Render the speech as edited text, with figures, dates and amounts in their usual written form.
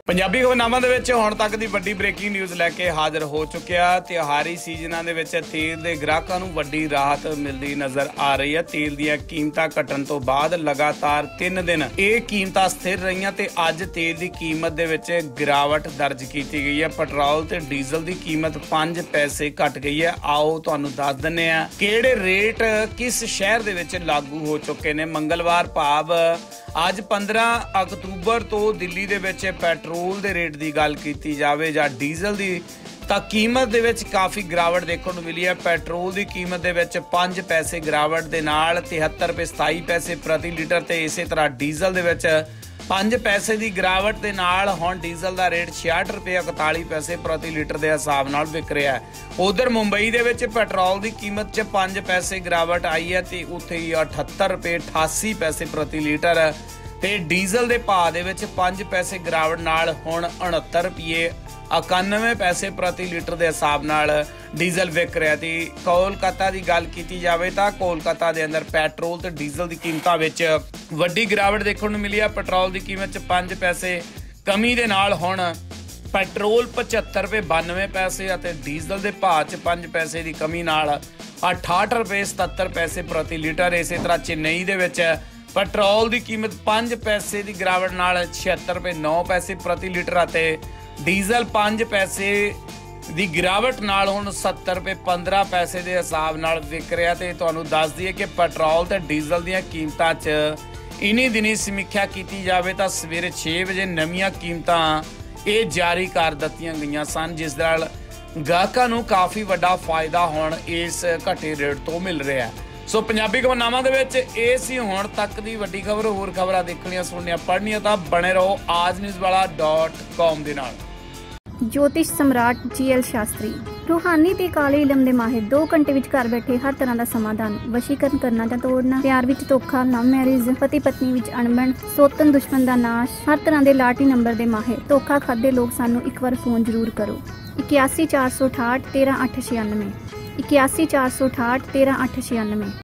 ਪੰਜਾਬੀ ਖਬਰਨਾਮਾ ਦੇ ਵਿੱਚ ਹੁਣ ਤੱਕ ਦੀ ਵੱਡੀ ਬ੍ਰੇਕਿੰਗ ਨਿਊਜ਼ ਲੈ ਕੇ ਹਾਜ਼ਰ ਹੋ ਚੁੱਕਿਆ। ਤਿਉਹਾਰੀ ਸੀਜ਼ਨਾਂ ਦੇ ਵਿੱਚ ਤੇਲ ਦੇ ਗ੍ਰਾਹਕਾਂ ਨੂੰ ਵੱਡੀ ਰਾਹਤ ਮਿਲਦੀ ਨਜ਼ਰ ਆ ਰਹੀ ਹੈ। ਤੇਲ ਦੀਆਂ ਕੀਮਤਾਂ ਘਟਣ ਤੋਂ ਬਾਅਦ ਲਗਾਤਾਰ 3 ਦਿਨ ਇਹ ਕੀਮਤਾਂ ਸਥਿਰ ਰਹੀਆਂ ਤੇ ਅੱਜ ਤੇਲ ਦੀ ਕੀਮਤ ਦੇ ਵਿੱਚ ਗਿਰਾਵਟ ਦਰਜ ਕੀਤੀ ਗਈ ਹੈ। ਪੈਟਰੋਲ ਤੇ ਡੀਜ਼ਲ ਦੀ ਕੀਮਤ 5 ਪੈਸੇ ਘਟ ਗਈ ਹੈ। ਆਓ ਤੁਹਾਨੂੰ ਦੱਸ ਦਿੰਦੇ ਆ ਕਿਹੜੇ ਰੇਟ ਕਿਸ ਸ਼ਹਿਰ ਦੇ ਵਿੱਚ ਲਾਗੂ ਹੋ ਚੁੱਕੇ ਨੇ। ਮੰਗਲਵਾਰ ਭਾਵ ਅੱਜ 15 ਅਕਤੂਬਰ ਤੋਂ ਦਿੱਲੀ ਦੇ ਵਿੱਚ ਪੈਟਰੋਲ ਦੇ ਰੇਟ ਦੀ ਗੱਲ ਕੀਤੀ ਜਾਵੇ ਜਾਂ ਡੀਜ਼ਲ ਦੀ ਤਾਂ ਕੀਮਤ ਦੇ ਵਿੱਚ ਕਾਫੀ ਗਿਰਾਵਟ ਦੇਖਣ ਨੂੰ ਮਿਲੀ ਹੈ। ਪੈਟਰੋਲ ਦੀ ਕੀਮਤ ਦੇ ਵਿੱਚ 5 ਪੈਸੇ ਗਿਰਾਵਟ ਦੇ ਨਾਲ 73 ਰੁਪਏ 27 ਪੈਸੇ ਪ੍ਰਤੀ ਲੀਟਰ ਤੇ ਇਸੇ ਤਰ੍ਹਾਂ ਡੀਜ਼ਲ ਦੇ ਵਿੱਚ 5 ਪੈਸੇ ਦੀ ਗਿਰਾਵਟ ਦੇ ਨਾਲ ਹੁਣ ਡੀਜ਼ਲ ਦਾ ਰੇਟ 66 ਰੁਪਏ 41 ਪੈਸੇ ਪ੍ਰਤੀ ਲੀਟਰ ਦੇ ਹਿਸਾਬ ਨਾਲ ਵਿਕ ਰਿਹਾ ਹੈ। ਉਧਰ ਮੁੰਬਈ ਦੇ ਵਿੱਚ ਪੈਟਰੋਲ ਦੀ ਕੀਮਤ 'ਚ 5 ਪੈਸੇ ਗਿਰਾਵਟ ਆਈ ਹੈ ਤੇ ਉੱਥੇ ਹੀ 78 ਰੁਪਏ 88 ਪੈਸੇ ਪ੍ਰਤੀ ਲੀਟਰ ਤੇ ਡੀਜ਼ਲ ਦੇ ਭਾਅ ਦੇ ਵਿੱਚ 5 ਪੈਸੇ ਗਿਰਾਵਟ ਨਾਲ ਹੁਣ 69 ਰੁਪਏ 91 ਪੈਸੇ ਪ੍ਰਤੀ ਲੀਟਰ ਦੇ ਹਿਸਾਬ ਨਾਲ ਡੀਜ਼ਲ ਵਿਕ ਰਿਹਾ ਤੇ ਕੋਲਕਾਤਾ ਦੀ ਗੱਲ ਕੀਤੀ ਜਾਵੇ ਤਾਂ ਕੋਲਕਾਤਾ ਦੇ ਅੰਦਰ ਪੈਟਰੋਲ ਤੇ ਡੀਜ਼ਲ ਦੀ ਕੀਮਤਾਂ ਵਿੱਚ ਵੱਡੀ ਗਿਰਾਵਟ ਦੇਖਣ ਨੂੰ ਮਿਲੀ ਹੈ। ਪੈਟਰੋਲ ਦੀ ਕੀਮਤ 'ਚ 5 ਪੈਸੇ ਕਮੀ ਦੇ ਨਾਲ ਹੁਣ ਪੈਟਰੋਲ 75 ਰੁਪਏ 92 ਪੈਸੇ ਅਤੇ ਡੀਜ਼ਲ ਦੇ ਭਾਅ 'ਚ 5 ਪੈਸੇ ਦੀ ਕਮੀ ਨਾਲ 68 ਰੁਪਏ 77 ਪੈਸੇ ਪ੍ਰਤੀ ਲੀਟਰ। ਇਸੇ ਤਰ੍ਹਾਂ ਚੇਨਈ ਦੇ ਵਿੱਚ ਪੈਟਰੋਲ ਦੀ ਕੀਮਤ 5 ਪੈਸੇ ਦੀ ਗਿਰਾਵਟ ਨਾਲ 76 ਰੁਪਏ 9 ਪੈਸੇ ਪ੍ਰਤੀ ਲੀਟਰ ਅਤੇ ਡੀਜ਼ਲ 5 ਪੈਸੇ ਦੀ ਗਿਰਾਵਟ ਨਾਲ ਹੁਣ 70 ਰੁਪਏ 15 ਪੈਸੇ ਦੇ ਹਿਸਾਬ ਨਾਲ ਵਿਕ ਰਿਹਾ। ਤੇ ਤੁਹਾਨੂੰ ਦੱਸ ਦਈਏ ਕਿ ਪੈਟਰੋਲ ਤੇ ਡੀਜ਼ਲ ਦੀਆਂ ਕੀਮਤਾਂ 'ਚ ਇਨੀ ਦਿਨੀ ਸਮੀਖਿਆ ਕੀਤੀ ਜਾਵੇ ਤਾਂ ਸਵੇਰੇ 6 ਵਜੇ ਨਵੀਆਂ ਕੀਮਤਾਂ ਇਹ ਜਾਰੀ ਕਰ ਦਿੱਤੀਆਂ ਗਈਆਂ ਸਨ, ਜਿਸ ਨਾਲ ਗਾਹਕਾਂ ਨੂੰ ਕਾਫੀ ਵੱਡਾ ਫਾਇਦਾ ਹੁਣ ਇਸ ਘਟੇ ਰੇਟ ਤੋਂ ਮਿਲ ਰਿਹਾ ਹੈ। ਸੋ ਪੰਜਾਬੀ ਖਬਰਨਾਮਾ ਦੇ ਵਿੱਚ ਇਹ ਸੀ ਹੁਣ ਤੱਕ ਦੀ ਵੱਡੀ ਖਬਰ। ਹੋਰ ਖਬਰਾਂ ਦੇਖਣੀਆਂ ਸੁਣਨੀਆਂ ਪੜ੍ਹਨੀਆਂ ਤਾਂ ਬਣੇ ਰਹੋ aajnewswala.com ਦੇ ਨਾਲ। ज्योतिष सम्राट GL शास्त्री रूहानी ते काले इलम दे माहिर 2 घंटे विच घर बैठे हर तरह का समाधान। वशीकरण करना जां तोड़ना, प्यार विच धोखा, लव मैरिज, पति पत्नी विच अणबण, सोतन दुश्मन दा नाश, हर तरह के लाटी नंबर दे माहिर। धोखा खादे लोग सानू एक बार फोन जरूर करो। 81 468 13 896 81 468 13 896।